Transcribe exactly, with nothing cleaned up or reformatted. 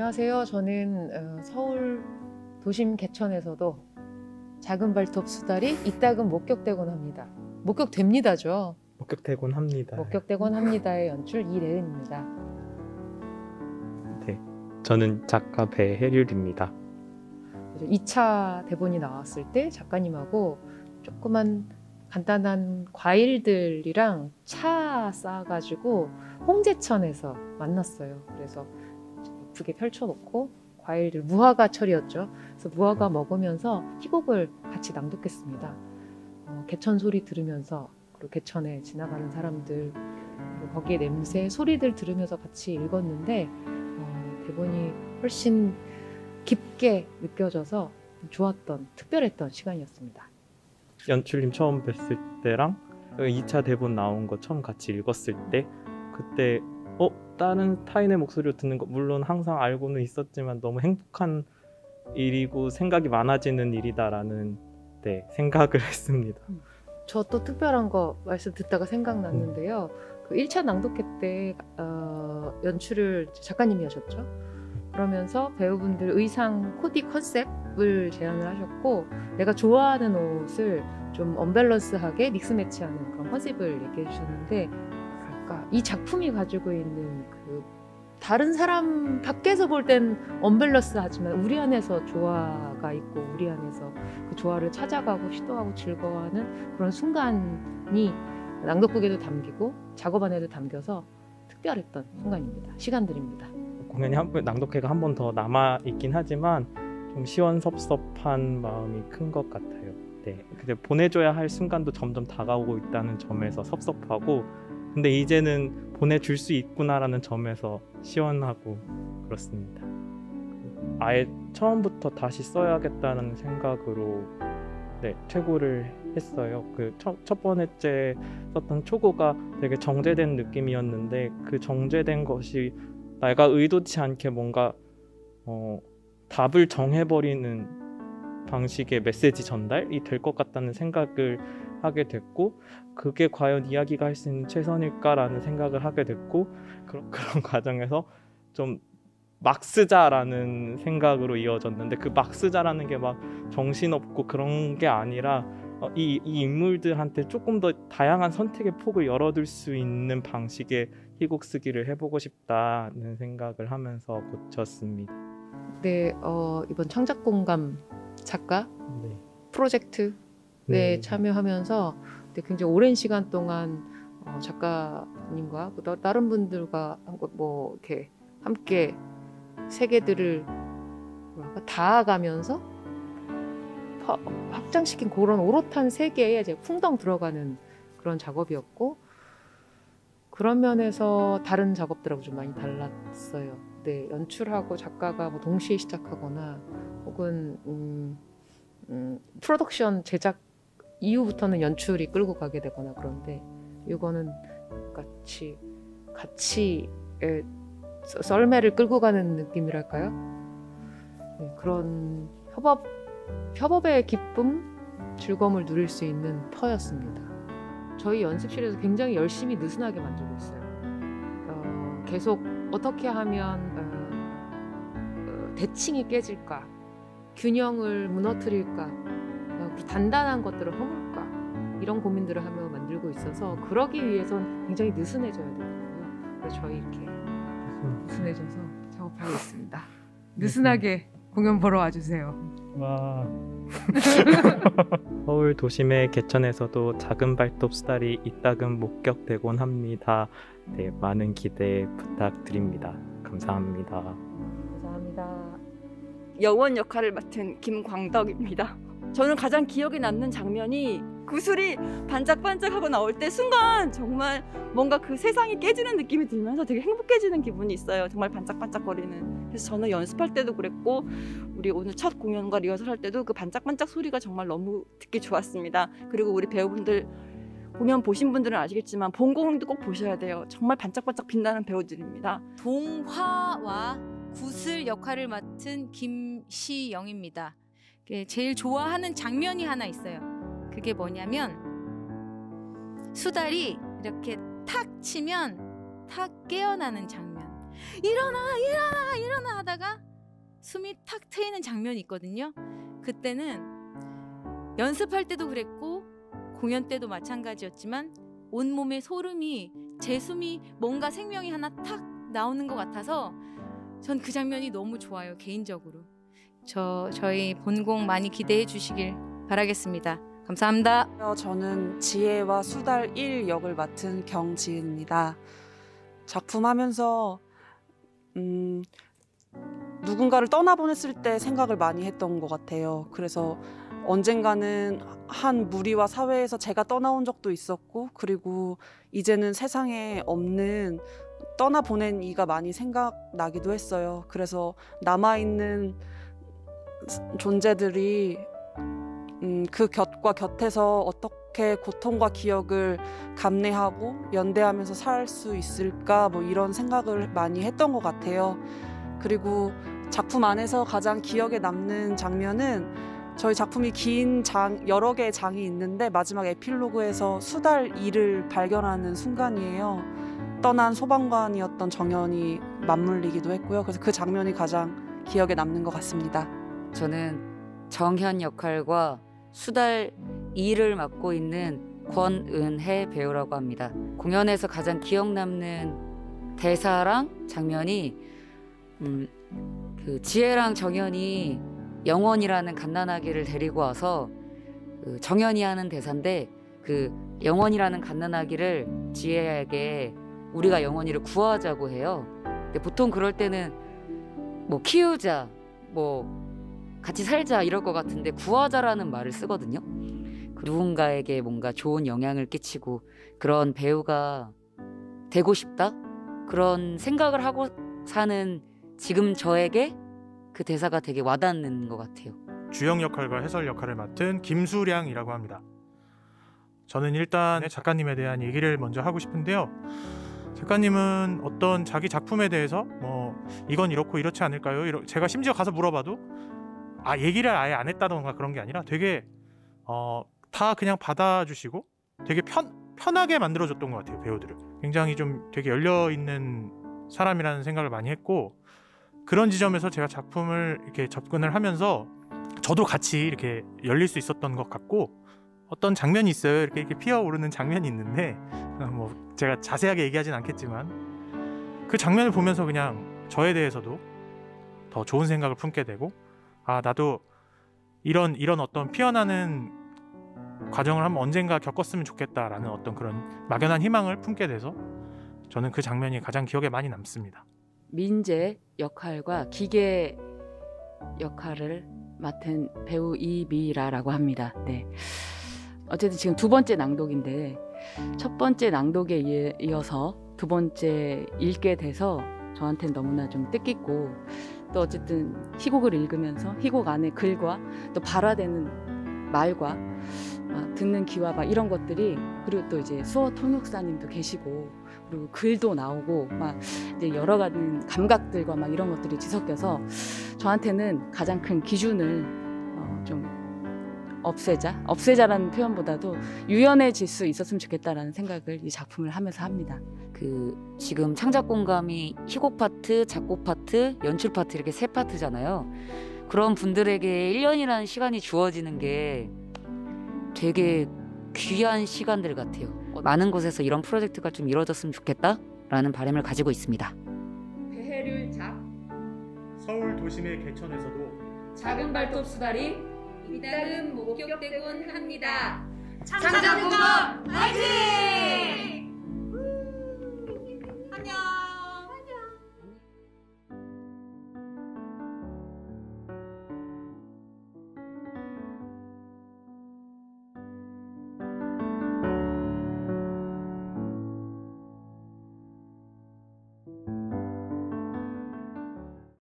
안녕하세요. 저는 서울 도심 개천에서도 작은 발톱 수달이 이따금 목격되곤 합니다. 목격됩니다죠. 목격되곤 합니다. 목격되곤 합니다의 연출 이래은입니다. 네, 저는 작가 배혜률입니다. 이 차 대본이 나왔을 때 작가님하고 조그만 간단한 과일들이랑 차 싸가지고 홍제천에서 만났어요. 그래서 예쁘게 펼쳐놓고 과일들 무화과철이었죠. 그래서 무화과 먹으면서 희곡을 같이 낭독했습니다. 어, 개천 소리 들으면서 그리고 개천에 지나가는 사람들 그리고 거기에 냄새 소리들 들으면서 같이 읽었는데 어, 대본이 훨씬 깊게 느껴져서 좋았던 특별했던 시간이었습니다. 연출님 처음 뵀을 때랑 이 차 대본 나온 거 처음 같이 읽었을 때 그때 어? 다른 타인의 목소리로 듣는 거 물론 항상 알고는 있었지만 너무 행복한 일이고 생각이 많아지는 일이다라는 네, 생각을 했습니다. 저 또 특별한 거 말씀 듣다가 생각났는데요. 그 일 차 낭독회 때 어, 연출을 작가님이 하셨죠. 그러면서 배우분들 의상 코디 컨셉을 제안을 하셨고 내가 좋아하는 옷을 좀 언밸런스하게 믹스 매치하는 그런 컨셉을 얘기해 주셨는데 그러니까 이 작품이 가지고 있는 그 다른 사람 밖에서 볼 땐 언밸런스하지만 우리 안에서 조화가 있고 우리 안에서 그 조화를 찾아가고 시도하고 즐거워하는 그런 순간이 낭독극에도 담기고 작업 안에도 담겨서 특별했던 순간입니다. 시간들입니다. 공연이 한 번, 낭독회가 한 번 더 남아 있긴 하지만 좀 시원섭섭한 마음이 큰 것 같아요. 네, 근데 보내줘야 할 순간도 점점 다가오고 있다는 점에서 섭섭하고, 근데 이제는 보내줄 수 있구나라는 점에서 시원하고 그렇습니다. 아예 처음부터 다시 써야겠다는 생각으로 네, 퇴고를 했어요. 그 첫, 첫 번째 썼던 초고가 되게 정제된 느낌이었는데 그 정제된 것이 내가 의도치 않게 뭔가 어, 답을 정해버리는 방식의 메시지 전달이 될 것 같다는 생각을 하게 됐고 그게 과연 이야기가 할 수 있는 최선일까라는 생각을 하게 됐고 그런, 그런 과정에서 좀 막 쓰자라는 생각으로 이어졌는데 그 막 쓰자라는 게 막 정신없고 그런 게 아니라 어, 이, 이 인물들한테 조금 더 다양한 선택의 폭을 열어둘 수 있는 방식의 희곡 쓰기를 해보고 싶다는 생각을 하면서 고쳤습니다. 네, 어, 이번 창작공감 작가 네. 프로젝트에 네. 참여하면서 굉장히 오랜 시간 동안 어, 작가님과 다른 분들과 뭐 이렇게 함께 세계들을 닿아가면서 확장시킨 그런 오롯한 세계에 이제 풍덩 들어가는 그런 작업이었고 그런 면에서 다른 작업들하고 좀 많이 달랐어요. 네, 연출하고 작가가 뭐 동시에 시작하거나 혹은 음, 음, 프로덕션 제작 이후부터는 연출이 끌고 가게 되거나 그런데 이거는 같이 같이 에, 썰매를 끌고 가는 느낌이랄까요? 네, 그런 협업 협업의 기쁨, 즐거움을 누릴 수 있는 터였습니다. 저희 연습실에서 굉장히 열심히 느슨하게 만들고 있어요. 어, 계속 어떻게 하면 어, 어, 대칭이 깨질까, 균형을 무너뜨릴까, 그리고 단단한 것들을 허물까 이런 고민들을 하며 만들고 있어서 그러기 위해선 굉장히 느슨해져야 되거든요. 그래서 저희 이렇게 느슨해져서 작업하고 있습니다. 느슨하게 공연 보러 와주세요. 와. 서울 도심의 개천에서도 작은 발톱 수달이 이따금 목격되곤 합니다. 네, 많은 기대 부탁드립니다. 감사합니다. 감사합니다. 여원 역할을 맡은 김광덕입니다. 저는 가장 기억에 남는 장면이 구슬이 반짝반짝하고 나올 때 순간 정말 뭔가 그 세상이 깨지는 느낌이 들면서 되게 행복해지는 기분이 있어요. 정말 반짝반짝거리는. 그래서 저는 연습할 때도 그랬고 우리 오늘 첫 공연과 리허설 할 때도 그 반짝반짝 소리가 정말 너무 듣기 좋았습니다. 그리고 우리 배우분들 공연 보신 분들은 아시겠지만 본 공연도 꼭 보셔야 돼요. 정말 반짝반짝 빛나는 배우들입니다. 동화와 구슬 역할을 맡은 김시영입니다. 제일 좋아하는 장면이 하나 있어요. 그게 뭐냐면 수달이 이렇게 탁 치면 탁 깨어나는 장면. 일어나 일어나 일어나 하다가 숨이 탁 트이는 장면이 있거든요. 그때는 연습할 때도 그랬고 공연 때도 마찬가지였지만 온몸에 소름이, 제 숨이 뭔가 생명이 하나 탁 나오는 것 같아서 전 그 장면이 너무 좋아요. 개인적으로. 저 저희 본공 많이 기대해 주시길 바라겠습니다. 감사합니다. 저는 지혜와 수달 일 역을 맡은 경지은입니다. 작품하면서 음, 누군가를 떠나보냈을 때 생각을 많이 했던 것 같아요. 그래서 언젠가는 한 무리와 사회에서 제가 떠나온 적도 있었고, 그리고 이제는 세상에 없는 떠나보낸 이가 많이 생각나기도 했어요. 그래서 남아있는 존재들이 음, 그 곁과 곁에서 어떻게 고통과 기억을 감내하고 연대하면서 살 수 있을까, 뭐 이런 생각을 많이 했던 것 같아요. 그리고 작품 안에서 가장 기억에 남는 장면은 저희 작품이 긴 장, 여러 개의 장이 있는데 마지막 에필로그에서 수달 이를 발견하는 순간이에요. 떠난 소방관이었던 정연이 맞물리기도 했고요. 그래서 그 장면이 가장 기억에 남는 것 같습니다. 저는 정현 역할과 수달 이를 맡고 있는 권은혜 배우라고 합니다. 공연에서 가장 기억 남는 대사랑 장면이 음, 그 지혜랑 정연이 영원이라는 갓난아기를 데리고 와서 그 정연이 하는 대사인데, 그 영원이라는 갓난아기를 지혜에게 우리가 영원이를 구하자고 해요. 근데 보통 그럴 때는 뭐 키우자, 뭐 같이 살자 이럴 것 같은데 구하자라는 말을 쓰거든요. 누군가에게 뭔가 좋은 영향을 끼치고 그런 배우가 되고 싶다? 그런 생각을 하고 사는 지금 저에게 그 대사가 되게 와닿는 것 같아요. 주영 역할과 해설 역할을 맡은 김수량이라고 합니다. 저는 일단 작가님에 대한 얘기를 먼저 하고 싶은데요. 작가님은 어떤 자기 작품에 대해서 뭐 이건 이렇고 이렇지 않을까요? 이러, 제가 심지어 가서 물어봐도 아 얘기를 아예 안 했다던가 그런 게 아니라 되게 어, 다 그냥 받아주시고 되게 편, 편하게 만들어줬던 것 같아요. 배우들을 굉장히 좀 되게 열려있는 사람이라는 생각을 많이 했고, 그런 지점에서 제가 작품을 이렇게 접근을 하면서 저도 같이 이렇게 열릴 수 있었던 것 같고, 어떤 장면이 있어요. 이렇게, 이렇게 피어오르는 장면이 있는데 뭐 제가 자세하게 얘기하진 않겠지만 그 장면을 보면서 그냥 저에 대해서도 더 좋은 생각을 품게 되고, 아 나도 이런 이런 어떤 피어나는 과정을 한번 언젠가 겪었으면 좋겠다라는 어떤 그런 막연한 희망을 품게 돼서 저는 그 장면이 가장 기억에 많이 남습니다. 민재 역할과 기계 역할을 맡은 배우 이미라라고 합니다. 네. 어쨌든 지금 두 번째 낭독인데 첫 번째 낭독에 이어서 두 번째 읽게 돼서 저한테는 너무나 좀 뜻깊고, 또 어쨌든 희곡을 읽으면서 희곡 안에 글과 또 발화되는 말과 막 듣는 귀와 막 이런 것들이, 그리고 또 이제 수어 통역사님도 계시고 그리고 글도 나오고 막 이제 여러 가지 감각들과 막 이런 것들이 뒤섞여서 저한테는 가장 큰 기준을 어 좀 없애자, 없애자라는 표현보다도 유연해질 수 있었으면 좋겠다라는 생각을 이 작품을 하면서 합니다. 그 지금 창작 공감이 희곡 파트, 작곡 파트, 연출 파트 이렇게 세 파트잖아요. 그런 분들에게 일 년이라는 시간이 주어지는 게 되게 귀한 시간들 같아요. 많은 곳에서 이런 프로젝트가 좀 이루어졌으면 좋겠다라는 바람을 가지고 있습니다. 배해률 작 서울 도심의 개천에서도 작은 발톱 수달이 이따금 목격되곤 합니다. 창작공감 화이팅!